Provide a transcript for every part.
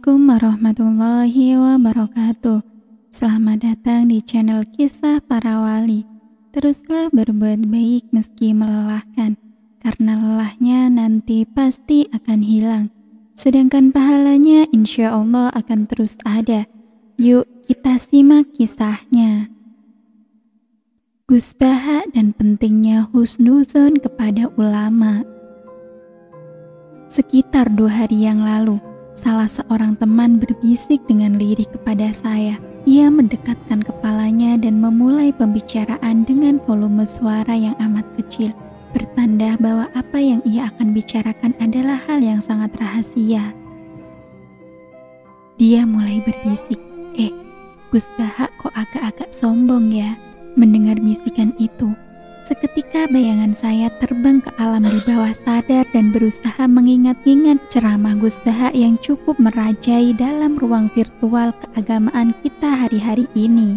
Assalamualaikum warahmatullahi wabarakatuh. Selamat datang di channel Kisah Para Wali. Teruslah berbuat baik meski melelahkan, karena lelahnya nanti pasti akan hilang. Sedangkan pahalanya insya Allah akan terus ada. Yuk kita simak kisahnya. Gus Baha dan pentingnya husnuzon kepada ulama. Sekitar 2 hari yang lalu, salah seorang teman berbisik dengan lirih kepada saya. Ia mendekatkan kepalanya dan memulai pembicaraan dengan volume suara yang amat kecil, bertanda bahwa apa yang ia akan bicarakan adalah hal yang sangat rahasia. Dia mulai berbisik, Gus Baha kok agak-agak sombong ya? Mendengar bisikan itu, seketika bayangan saya terbang ke alam di bawah sadar dan berusaha mengingat-ingat ceramah Gus Baha yang cukup merajai dalam ruang virtual keagamaan kita hari-hari ini.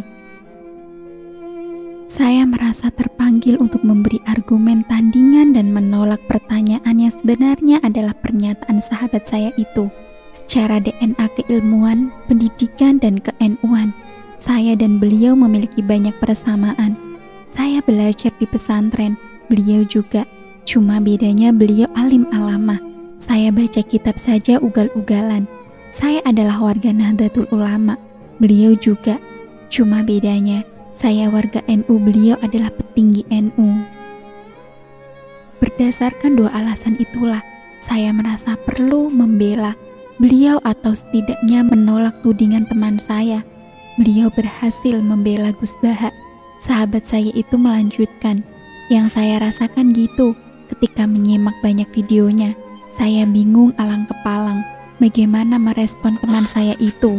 Saya merasa terpanggil untuk memberi argumen tandingan dan menolak pertanyaan yang sebenarnya adalah pernyataan sahabat saya itu. Secara DNA keilmuan, pendidikan, dan ke-NU-an, saya dan beliau memiliki banyak persamaan. Saya belajar di pesantren, beliau juga. Cuma bedanya beliau alim alamah. Saya baca kitab saja ugal-ugalan. Saya adalah warga Nahdlatul Ulama, beliau juga. Cuma bedanya, saya warga NU, beliau adalah petinggi NU. Berdasarkan 2 alasan itulah, saya merasa perlu membela beliau atau setidaknya menolak tudingan teman saya. Beliau berhasil membela Gus Baha. Sahabat saya itu melanjutkan, yang saya rasakan gitu ketika menyimak banyak videonya. Saya bingung alang kepalang bagaimana merespon teman saya itu.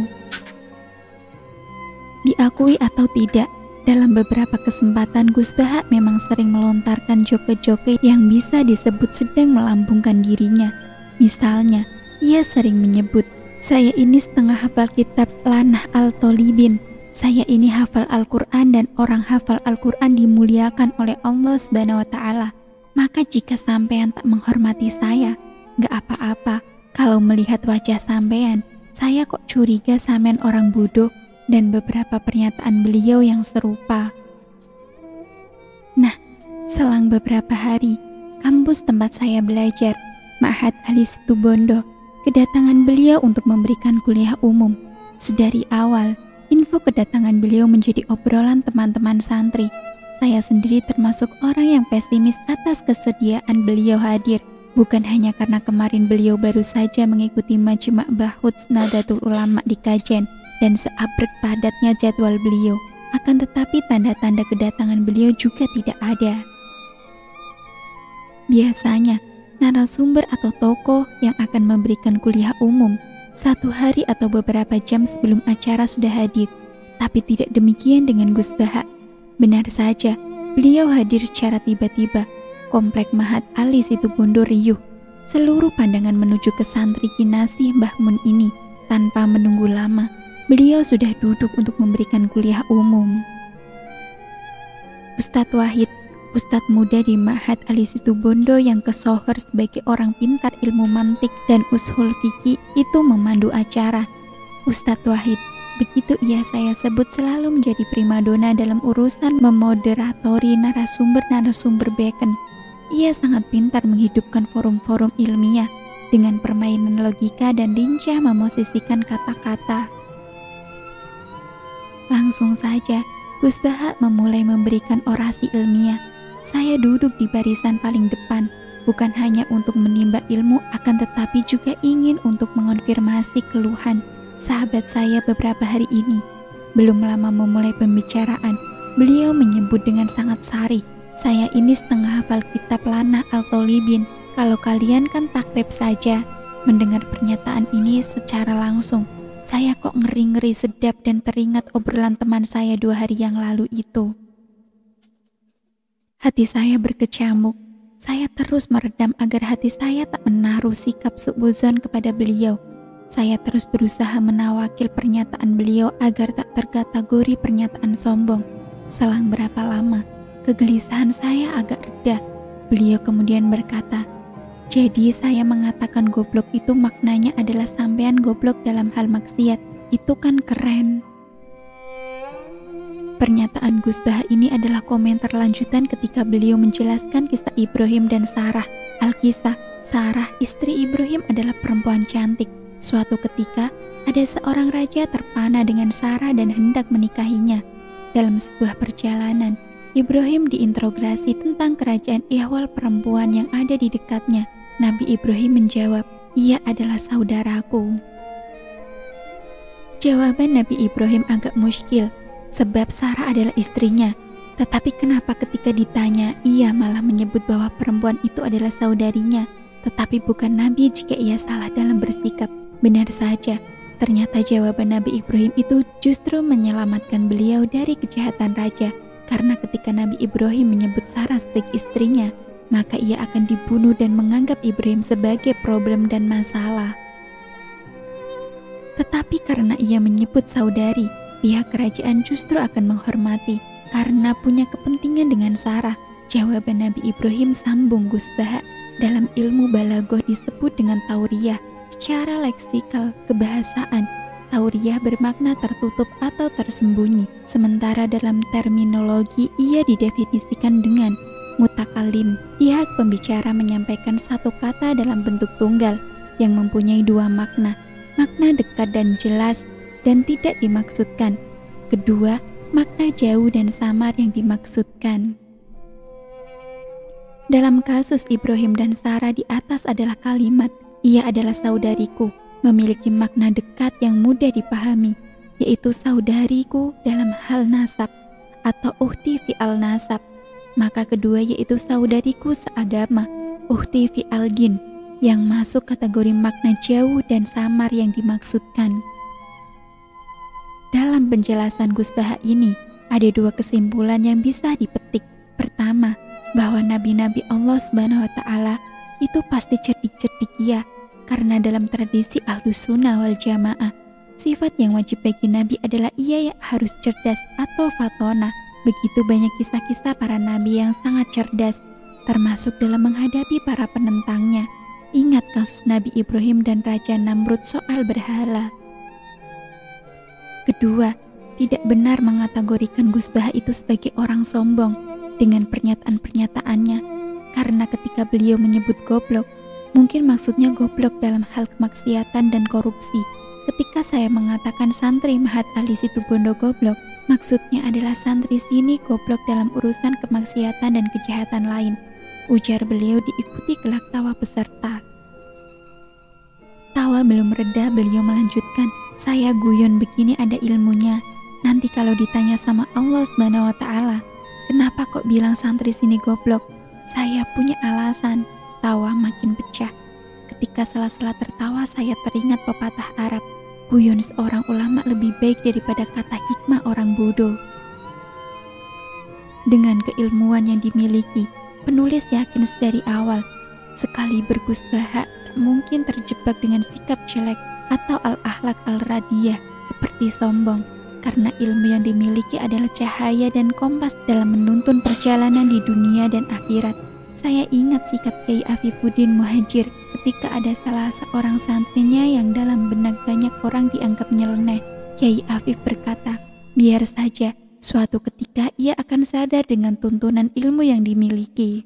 Diakui atau tidak, dalam beberapa kesempatan Gus Baha memang sering melontarkan joke-joke yang bisa disebut sedang melambungkan dirinya. Misalnya, ia sering menyebut, "Saya ini setengah hafal kitab Lanah Al-Tolibin. Saya ini hafal Al-Quran dan orang hafal Al-Quran dimuliakan oleh Allah Subhanahu wa Ta'ala. Maka jika sampean tak menghormati saya, gak apa-apa. Kalau melihat wajah sampean, saya kok curiga sampean orang bodoh," dan beberapa pernyataan beliau yang serupa. Nah, selang beberapa hari, kampus tempat saya belajar, Ma'had Ali Situbondo, kedatangan beliau untuk memberikan kuliah umum. Sedari awal, info kedatangan beliau menjadi obrolan teman-teman santri. Saya sendiri termasuk orang yang pesimis atas kesediaan beliau hadir. Bukan hanya karena kemarin beliau baru saja mengikuti Majma' Bahuts Nahdlatul Ulama di Kajen dan seabrek padatnya jadwal beliau. Akan tetapi tanda-tanda kedatangan beliau juga tidak ada. Biasanya, narasumber atau tokoh yang akan memberikan kuliah umum 1 hari atau beberapa jam sebelum acara sudah hadir, tapi tidak demikian dengan Gus Baha. Benar saja, beliau hadir secara tiba-tiba. Komplek Ma'had Ali Situbondo riuh. Seluruh pandangan menuju ke santri kinasih Mbah Mun ini. Tanpa menunggu lama, beliau sudah duduk untuk memberikan kuliah umum. Ustadz Wahid, Ustadz muda di Ma'had Ali Situbondo yang kesohor sebagai orang pintar ilmu mantik dan ushul fikih itu memandu acara. Ustadz Wahid, begitu ia saya sebut, selalu menjadi primadona dalam urusan memoderatori narasumber-narasumber beken. Ia sangat pintar menghidupkan forum-forum ilmiah dengan permainan logika dan lincah memosisikan kata-kata. Langsung saja, Gus Baha memulai memberikan orasi ilmiah. Saya duduk di barisan paling depan, bukan hanya untuk menimba ilmu, akan tetapi juga ingin untuk mengonfirmasi keluhan sahabat saya beberapa hari ini. Belum lama memulai pembicaraan, beliau menyebut dengan sangat sarih, "Saya ini setengah hafal kitab Lanah Al-Tolibin. Kalau kalian kan takrib saja." Mendengar pernyataan ini secara langsung, saya kok ngeri-ngeri sedap dan teringat obrolan teman saya 2 hari yang lalu itu. Hati saya berkecamuk. Saya terus meredam agar hati saya tak menaruh sikap suudzon kepada beliau. Saya terus berusaha menawakil pernyataan beliau agar tak terkategori pernyataan sombong. Selang berapa lama, kegelisahan saya agak reda. Beliau kemudian berkata, Jadi saya mengatakan goblok itu maknanya adalah sampean goblok dalam hal maksiat. Itu kan keren. Pernyataan Gus Baha ini adalah komentar lanjutan ketika beliau menjelaskan kisah Ibrahim dan Sarah. Alkisah, Sarah istri Ibrahim adalah perempuan cantik. Suatu ketika, ada seorang raja terpana dengan Sarah dan hendak menikahinya. Dalam sebuah perjalanan, Ibrahim diinterogasi tentang kerajaan ihwal perempuan yang ada di dekatnya. Nabi Ibrahim menjawab, "Ia adalah saudaraku." Jawaban Nabi Ibrahim agak muskil, sebab Sarah adalah istrinya. Tetapi kenapa ketika ditanya, ia malah menyebut bahwa perempuan itu adalah saudarinya? Tetapi bukan Nabi jika ia salah dalam bersikap. Benar saja, ternyata jawaban Nabi Ibrahim itu justru menyelamatkan beliau dari kejahatan raja. Karena ketika Nabi Ibrahim menyebut Sarah sebagai istrinya, maka ia akan dibunuh dan menganggap Ibrahim sebagai problem dan masalah. Tetapi karena ia menyebut saudari, pihak kerajaan justru akan menghormati karena punya kepentingan dengan Sarah. Jawaban Nabi Ibrahim, sambung Gus Baha, dalam ilmu balaghah disebut dengan tauriyah. Secara leksikal kebahasaan, tauriyah bermakna tertutup atau tersembunyi. Sementara dalam terminologi ia didefinisikan dengan mutakalim. Pihak pembicara menyampaikan satu kata dalam bentuk tunggal yang mempunyai dua makna. Makna dekat dan jelas dan tidak dimaksudkan. Kedua, makna jauh dan samar yang dimaksudkan. Dalam kasus Ibrahim dan Sarah di atas adalah kalimat, "Ia adalah saudariku," memiliki makna dekat yang mudah dipahami, yaitu saudariku dalam hal nasab atau ukhti fi'al nasab. Maka kedua yaitu saudariku seagama, ukhti fi'al din, yang masuk kategori makna jauh dan samar yang dimaksudkan. Dalam penjelasan Gus Baha ini, ada dua kesimpulan yang bisa dipetik. Pertama, bahwa nabi-nabi Allah SWT itu pasti cerdik-cerdikia, karena dalam tradisi Ahlus Sunnah wal Jamaah, sifat yang wajib bagi nabi adalah ia yang harus cerdas atau fatona. Begitu banyak kisah-kisah para nabi yang sangat cerdas, termasuk dalam menghadapi para penentangnya. Ingat kasus Nabi Ibrahim dan Raja Namrud soal berhala. Kedua, tidak benar mengategorikan Gus Baha itu sebagai orang sombong dengan pernyataan-pernyataannya, karena ketika beliau menyebut goblok, mungkin maksudnya goblok dalam hal kemaksiatan dan korupsi. Ketika saya mengatakan santri Mahat Ali Situbondo goblok, maksudnya adalah santri sini goblok dalam urusan kemaksiatan dan kejahatan lain, ujar beliau diikuti gelak tawa peserta. Tawa belum reda, beliau melanjutkan, "Saya guyon begini ada ilmunya. Nanti kalau ditanya sama Allah SWT, kenapa kok bilang santri sini goblok? Saya punya alasan." Tawa makin pecah. Ketika sela-sela tertawa, saya teringat pepatah Arab, guyon seorang ulama lebih baik daripada kata hikmah orang bodoh. Dengan keilmuan yang dimiliki, penulis yakin sedari awal, sekali Gus Baha tak mungkin terjebak dengan sikap jelek atau al-akhlak al-radiyah seperti sombong, karena ilmu yang dimiliki adalah cahaya dan kompas dalam menuntun perjalanan di dunia dan akhirat. Saya ingat sikap Kiai Afifuddin Muhajir ketika ada salah seorang santrinya yang dalam benak banyak orang dianggap nyeleneh. Kiai Afif berkata, biar saja, suatu ketika ia akan sadar dengan tuntunan ilmu yang dimiliki.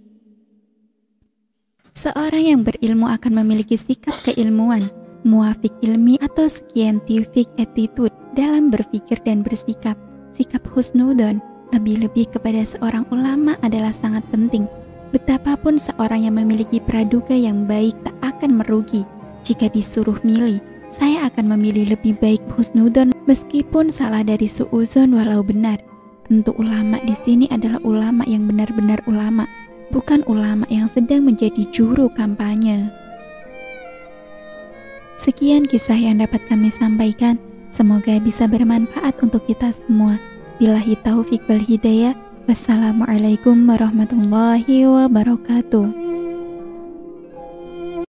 Seorang yang berilmu akan memiliki sikap keilmuan, muafik ilmi atau scientific attitude dalam berpikir dan bersikap. Sikap husnudon, lebih-lebih kepada seorang ulama adalah sangat penting. Betapapun seorang yang memiliki praduga yang baik tak akan merugi. Jika disuruh milih, saya akan memilih lebih baik husnudon meskipun salah dari suuzon walau benar. Tentu ulama di sini adalah ulama yang benar-benar ulama, bukan ulama yang sedang menjadi juru kampanye. Sekian kisah yang dapat kami sampaikan. Semoga bisa bermanfaat untuk kita semua. Billahi taufiq wal hidayah. Wassalamualaikum warahmatullahi wabarakatuh.